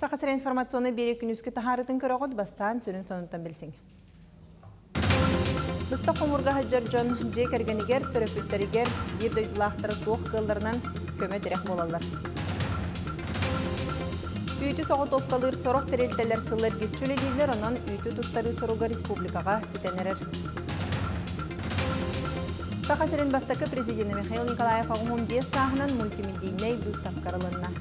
Сақасыр информационы бері күнүскі тахарытын көріғыд бастан сөрін сонуттан білсің. Бұста қомырға хаджар жон же кәргенігер, түрөпүттерігер, бір дөйділақтыры тоқ қылдарынан көмі дірек болалар. Үйті соғыт опқалыр сорық тәрелтелер сылыр кетчөлелейлер, онан үйті тұттары соруға республикаға сетенерер. Сақасырын бастақы президенті Михаил Николаев 15 сағынан мультимедийней бұз тапқарылынна.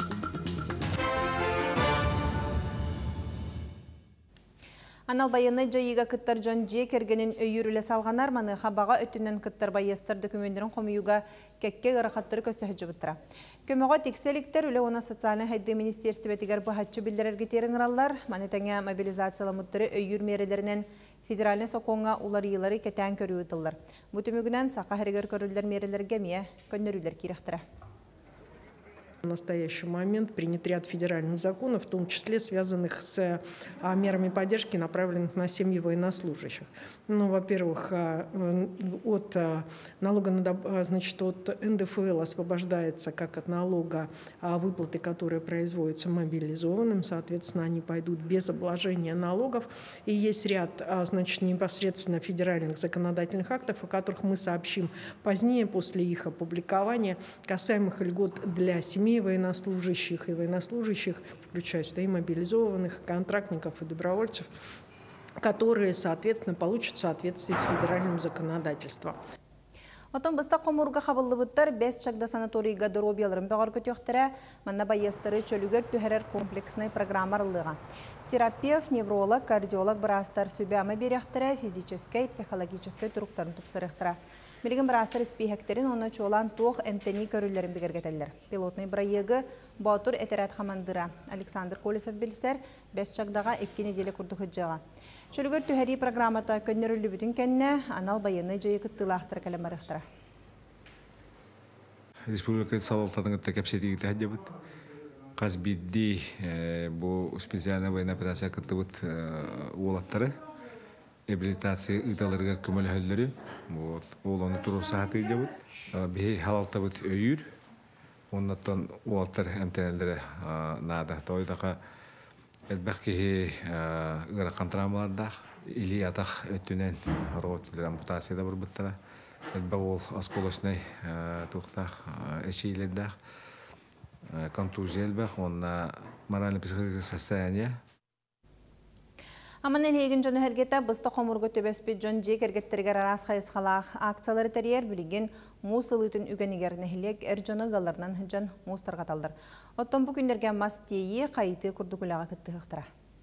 Анал байыны жайыға кыттар жон же кергенін өйірілі салғанар маны қабаға өтінен кыттар байыстар документтерін қомыюға кәкке ғырақаттары көсі хүджі бұттыра. Көміға текселіктер үлі оны социалны хайды министерсті бәтігер бұхатшы білдерерге терін ғыралар, маны тәңе мобилизациялы мұттыры өйір мерелерінен федеральны соқонға улар елары кәтән көрі ұтылар. Бұтымігінен сақа әрігер көрілдер мерелерге мие көннерілер керектірі. В настоящий момент принят ряд федеральных законов, в том числе связанных с мерами поддержки, направленных на семьи военнослужащих. Ну, во-первых, от налога от НДФЛ освобождается как от налога выплаты, которые производятся мобилизованным, соответственно, они пойдут без обложения налогов. И есть ряд, непосредственно федеральных законодательных актов, о которых мы сообщим позднее, после их опубликования, касаемых льгот для семей военнослужащих и военнослужащих, включая сюда и мобилизованных, контрактников и добровольцев, которые, соответственно, получат в соответствии с федеральным законодательством. Отон бұста қомырға қабылы бұттар 5 шақда санаторийға дұробияларын бағар көтіқтірі манна байестары чөлігер түхерер комплексный программарылыға. Терапевт, невролог, кардиолог бірастар сөбәмі беректірі физической и психологической тұрықтарын тұпсырықтыра. Білген бірастар іспейхектерін оны чолан тоқ әмтені көрілерін бігергетелер. Пилотный бірайығы Баутур әтерәт қамандыра. Александр Колесов білсер 5 шақдаға 2 неделе күрді хүджіға. Чөлігер түхәри программата көннерілі бүтін кәнне анал байыны жайы күттілақтыр кәлемарықтыра. Республика салалтадың өтті кәпсетігі тәді бұд. Қаз бидді бұл специальный военная операция күтті бұд олаттары. Реабилитация ұйталарға көмілі хөллері. Ол оны тұру сағаты де бұд. Бей халалта бұд өйір. Оннаттан олаттар әмтәнелері нада. Тойдаға әлбәқкеге ғыраққан травмалардақ. Или атақ өттінен роғыттылар ампутацияда бір бұттыра. Әлбәқ ол осколочный тұқтақ әшейлердақ. Контузия әлбәқ. Онна морально-психологическое состояние. Аман әлеген жоны әргетті бұсты қомырғы төбеспет жон жек әргеттергер арас қайысқалақ акциялары тәрер білген мұс ылытын үгенігер нәхілек әр жоны ғаларынан жон мұстарға талдар. Оттан бұл күндерге мас тейі қайты күрдікулаға күтті қықтыра.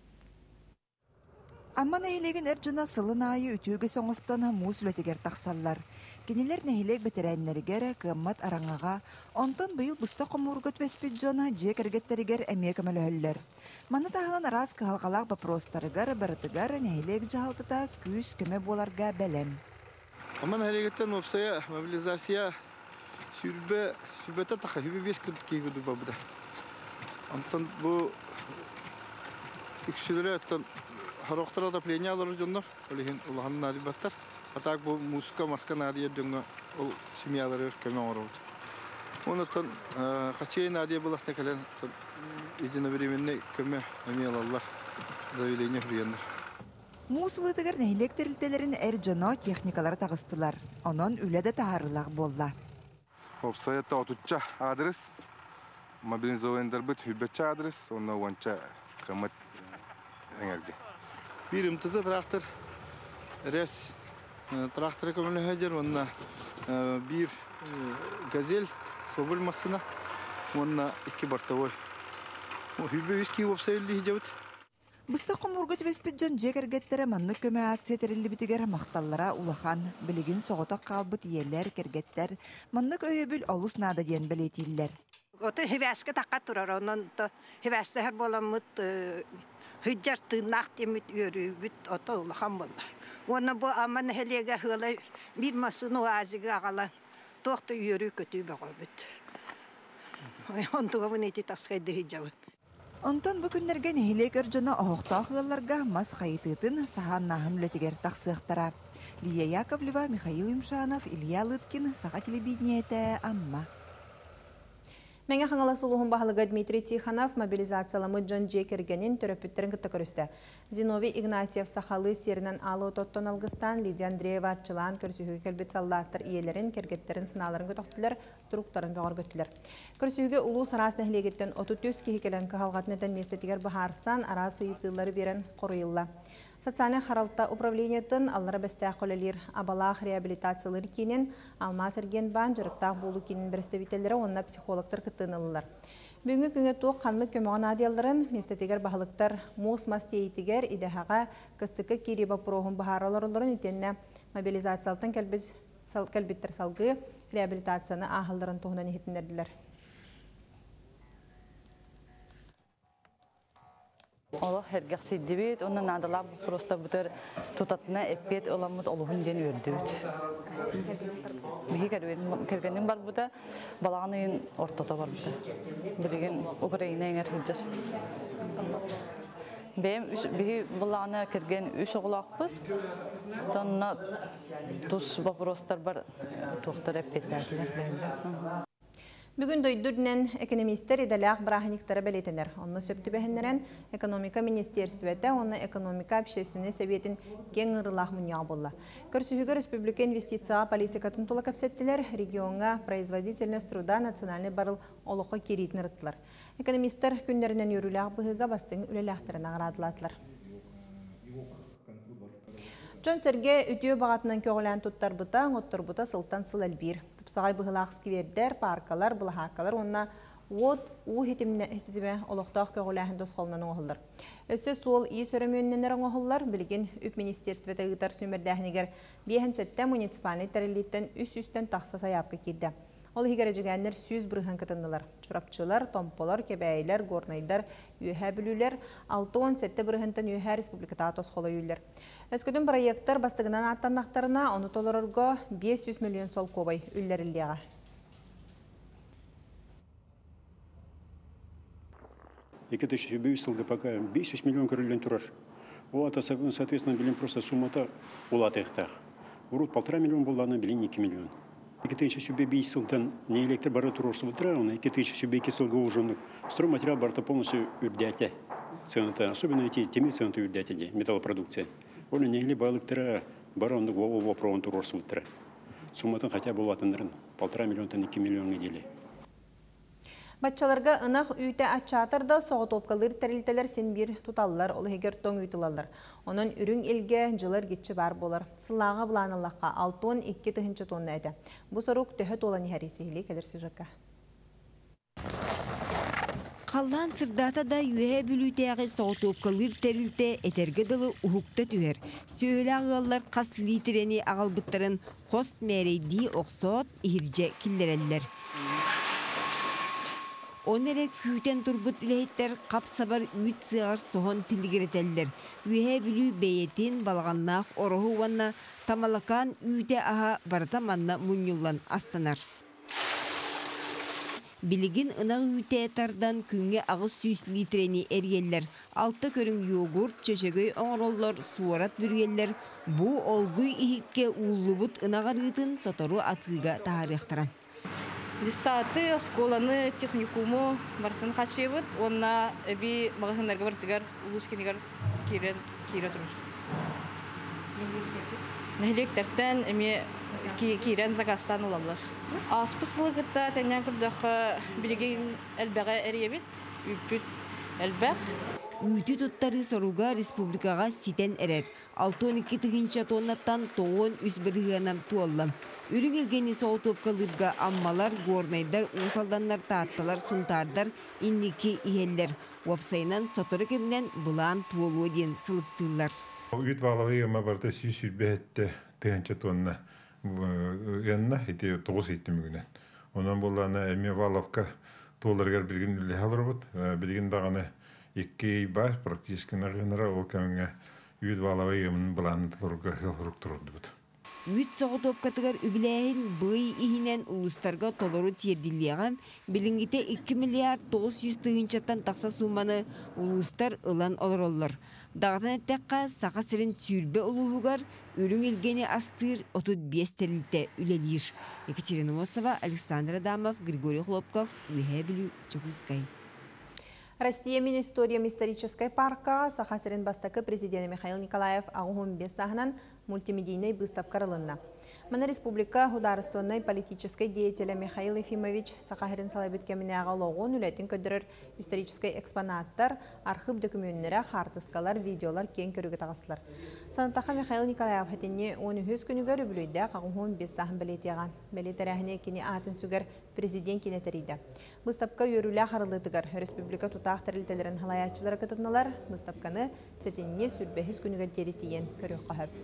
Аман әлеген әр жона сылын айы үтігі соңыстан мұс үлетігер тақсаллар. Кенелер нәхилек бетерәннәргәр кыммат араңаға, онтон быйыл бұста қомырғы төбеспет жона жек әргеттерігер әмек әмәлі Маны тағынан арас қағалғалақ бапростарығар барытығар нәхилек жағалтыта күз көмі боларға бәлем. Аман әлегеттен опсая мобилизация сүрбәті тақа хүбі 5 күн кейгіді бабыда. Антон бұл үксілері әттен харақтар отопление алыр жондар, олеген ұлғанын адибаттар. Атак бұл музыка маска надия дөңі ол семьялары көмі орауды. Онытын қачайын надия бұлақта кәлен единовременный көмі әмеялалар заявление хүргендер. Мусылытығыр нәйлек тәрілтелерін әр жона техникалар тағыстылар. Онын үләді тағарылақ болла. Опсаятта отуча адрес, мобилизовандар бұд хүбетча адрес, оны онча қымет әңерге. Bir imtizat traktör, res traktör kömürlü hacer, onunla bir gazel, sobul masına, onunla 2 bartavoy. O hübbe viski opsayıllı hicavut. Бұста қомырғы төбеспет жон жек әргеттері манны көмі акция тәрілі бітігер мақталлара улахан, білігін соғыта қалбыт иелер, кергеттер, манны көйебіл олыс нада ден білетелер. Оты хевәске таққа тұрар, онын хевәсті әр боламыт хүджар тыңнақ демет өрі бүт оты улахан болды. Оны бұл аман әлеге ғылы бір масын оазығы ағалан тоқты өрі көтүй баға бүт. Онтыға бұн еті тасқайды хиджабын. Онтон bu günlerge nehilek örjona oğuqtaq yıllarga mas qayıtıtın sahan nahın ületiger taqsıqtara. Liya Yakovleva, Mikhail Yumshanov, Ilya Lytkin, Saha Telebidniyete, Amma. Мәңе қаңаласылуғын бағылығы Дмитрий Тихонов мобилизациялымы Джон Джекергенін түрөпүттерін күтті көрісті. Зиновий Игнатьев сақалы серінен алы тоттон алғыстан Лидия Андреева атчылан көрсігі кәлбет саллаттыр иелерін, кергеттерін сыналарын көтіқтілер, тұруқтарын бағыр көттілер. Көрсігі ұлу сарас нәхілегеттен 30 кейкелен кағалғатынетен местетігер бағарсан арасы етілері берін қорыйылла. Социальный харалта управлениятын аллара бәстәқ қолелер абалақ реабилитациялар кенен алмас әрген бан жырықтақ болу кенен бірістебителері онына психологтар күттінілілер. Бүгінгі күнге тоқ қанлы көміған адияларын местетегер бағылықтар мұс мастейтігер идеғаға кістікі кереба проғын бағар оларыларын етеніне мобилизациялтын кәлбеттер салғы реабилитацияны ағылдарын тоғынан ехетіндерділер. Allah hergah siddibit, onun adalab prosta buter tutatna epet olamut oluhun den ördüt. Bihi kergenin bar buta balağının ortada var buta. Bilgin Ukrayna enger hüccar. Benim bihi balağına kergen üç oğlakpız. Tonna tus baprostar bar tohtar epetlerdiler. Бүгін дөйдүрдінен экономистер идалях браханиктары бәлетенер. Онны сөпті бәхінлерін экономика министерстветі, онны экономика общественный советін кен ұрылақ мұния болла. Көрсүхігі республика инвестицияға политикатын тұлы кәпсеттілер, регионға производительность труда национальный барыл олыққа керейтін ұрыттылар. Экономистер күндерінен үріләқ бұғыға бастың үлеләқтірін ағырадылатылар. Жон Серге үтіе бағатынан көғілән тұттар бұта, ғоттар бұта сылтан сыл әлбір. Тұпсағай бұғылақскі вердер, паркалар, бұлахақалар, онына у хетиме олықтақ көғіләхін досқолынан оғылдар. Өсі сол үй сөрімөнненер оғылдар, білген үп министерстветі ғытар сөмірдәхінегер бейхін сәтті муниципалный тәрелеттен үс-үстен тақса саяпқы келді. Ол егер жүгәнлер сүз бұрған кітінділер. Чурапчылар, томполар, кебәйлер, горнайдар, үйәе білулер, 6-10 сәтті бұрғынтан үйәе республиката тосқолы үйлер. Өскөдің проекттар бастығынан аттаннақтарына оны толырырға 500 миллион сол көбай үйлерілдеға. 2000 жылғы пока 500 миллион көрілген тұрар. Ол ата, соответственно, білін просто суммата олаты әқтақ. Урут 1,5 миллион болғаны білін 2 миллион. 2005 жылдан не электр бары тұрорсы бұтыра, 2002 жылғы ұжымдық стройматериал барыта полностью үрдәті. Особенно эти темir ценоты үрдәті, металлопродукция. Оны негілі байлықтыра бары ондық опровын тұрорсы бұтыра. Сумматын хотя болатындырын 1,5 миллионтан 2 миллионға делі. Батчаларға ынақ үйті атчатырда соғы топқалыр тәрілтелер сен бір тұталылар, олы егер тоң үйтілалар. Оның үрің елге жылыр кетші бар болар. Сылаға бұланылаққа 6-12 тұхыншы тонны әді. Бұл сұрық төхі толаны әресігілі кәдір сюжетқа. Қаллан сырдата да үйе бүлітеғі соғы топқалыр тәрілте әтерге дылы ұхықта түйер. Сөйлі ағалар қас литрені ағалбыттарын қос мәрейді оқсот ихірже кілдерелер. Онere küten turbut üleyitler kapsabar üç sığar soğan tilgireteller. Üye bülü beyetin balğannaq orohu vanna tamalakan üte aha baratamanna munyullan astanar. Biligin ına üte etardan künge ağız 100 litreni eriyeller. Altta körün yogurt, çöşegöy oğrollar, suarat bürüyeller. Bu olguy ihikke ullubut ınağarıtın sotoru atыга tarihtaram. Десаты школаны техникуму бартын хачебыт, онна би магазиндарга бартыгар улускенигар кире турur. Нәһлектәртән эме кирен загастан уламлар. Аспыслыгытта тәнән курдакка билеген әлбәгә әриебит, үпүт әлбәг. Үті туттары соруга республикаға ситен әрер. 6-12 тығынша тоннаттан тоғын үс бірғанам туаллам. Үрің елгені соғы топқалырға аммалар, горнайдар, ұсалданлар, таатталар, сұнтардар, иннекі иелер. Уапсайынан соторы кемінен бұлан туолуы ден сылыптылар. Үйт бағлығы ема барда сүйсүрбәтті тығынша тонна янна, 9 еттім мүгінен. Онан болғаны әме бағлыққа толырғар білген үлі алыр бұд, білген дағаны Екі бар, практически нағыныра ол кәмінге үйт бағлавай емінің бұланы тұрға ғылғырық тұрды бұд. Үйт соғы топқатығар үбіләйін бұй ихінен ұлыстарға толыру тиерділіғам, білінгіте 2 миллиард 900 тығыншаттан тақса суманы ұлыстар ұлан олар олар. Дағдан әттәққа сақа сірін сүрбе ұлуғығар үрің елгені астыр 35 тәрілді үлелер. Екатерина Мосова, Александр Адамов, Григорий Хлопков, Уйхебелю, Чекускай. Россия Министориум исторической парка Сахасырын бастакы президент Михаил Николаев ағуын бес сағынан мультимедийный выставка рылынна. Мана республика хударыстығынной политической деятеля Михаил Ефимович Сахасырын салайбет кеміне ағалуғын үләтін көдірір исторической экспонаттар, архив документері, хартыскалар, видеолар кен көрігі тағасылар. Санатақа Михаил Николаев хәтіне 13 күнігер үбілейді ағуын бес сағын білетеға. Білетерәхіне кені атын сүгер президент кенетерейді. Выставка өрілі қарылытығыр республика тутақ тәрілтелерін халаятчылары кытытналар, выставканы сәтенне сүрбәхіз күнігер теретейен көріқ қағып.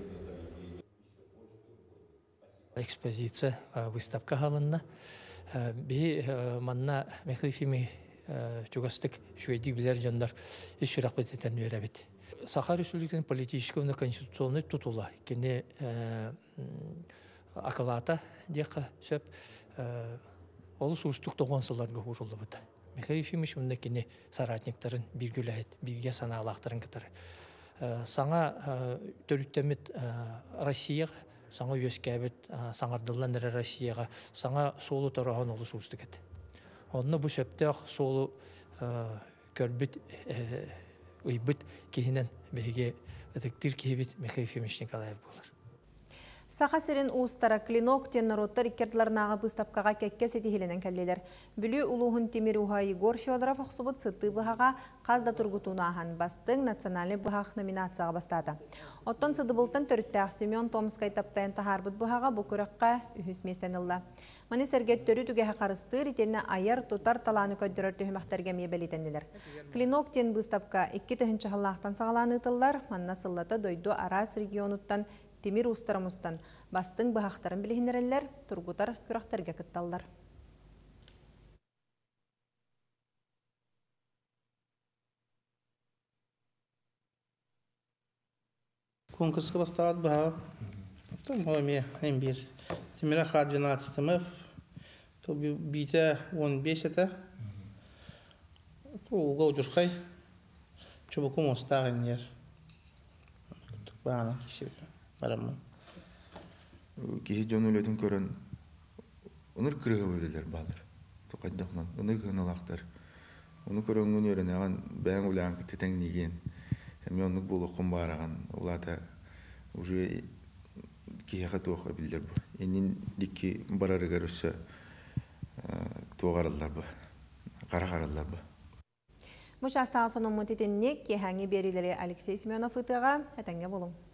Экспозиция выставка халынна. Би манна Мехлифими чугастык шведик билер жандар иш рахбететен веребит. Саха Республикасының политический и конституционный тутула. Кене акалата дека сөп ол сустук 90-ларга урулды бут. Михаил Ефимович мында кене соратниктарын биргүләйт, бирге саналактарын кытары. Саңа төрүттемит Россияга саңа өскәбет, саңардылан әрі Россияға, саңа солу тараған олы суыстықет. Онына бұ сөптеақ солу көрбіт, ұйбіт кейінен бәйге өтіктір кейбіт Михаил Ефимович Николаев болар. Сахасырын уыстара клинок теннароттар иккертларнағы бұстапқаға кәкке сетихеленен кәлелер. Бүлі ұлуғын темір уға Егор Федоров ұқсыбыт сыты бұғаға қазда тұрғытунаған бастың национальный бұғақ номинацияға бастады. Оттон сыды бұлтын төріттәқ Семен Томскай таптайын тахарбыт бұғаға бұқыраққа үхіс местенілді. Маны сәргет төрі түгеға қарыстыр, итені айар тұтар таланы көддірір түйімақтарға мебелетенілер. Клинок тен бұстапқа 2 түхінші халлақтан сағаланы ұтылар, манна сыллата дойду Арас регионуттан Темир устарымыстан бастың бұхақтарын білігінерелер, тұрғытар күрақтарға күтталдар. Конкурсқа басталады бұға. Өме, бір. Темір аға 12 мөв, бейті 15 әті. Оға ұжырқай. Чөбікім остағын ер. Бағана кеші барамын. Кеше жон өлетін көрін ұныр кірігі өлелер бағдар. Тоқайдақнан, ұныр кірін алақтар. Оны көріңін өрін аған бәң өләң күттетен неген. Әме онық бұл ұқым бараған. Олата уже кешеға тоқы білдер бұл. Енен декке барарығар өсі тоғарылар бұл. Қара-қаралар бұл. Мұшастағы соның мұтетінне кехәңі берілері Алексей Семенов ұтыға әтәңге болың.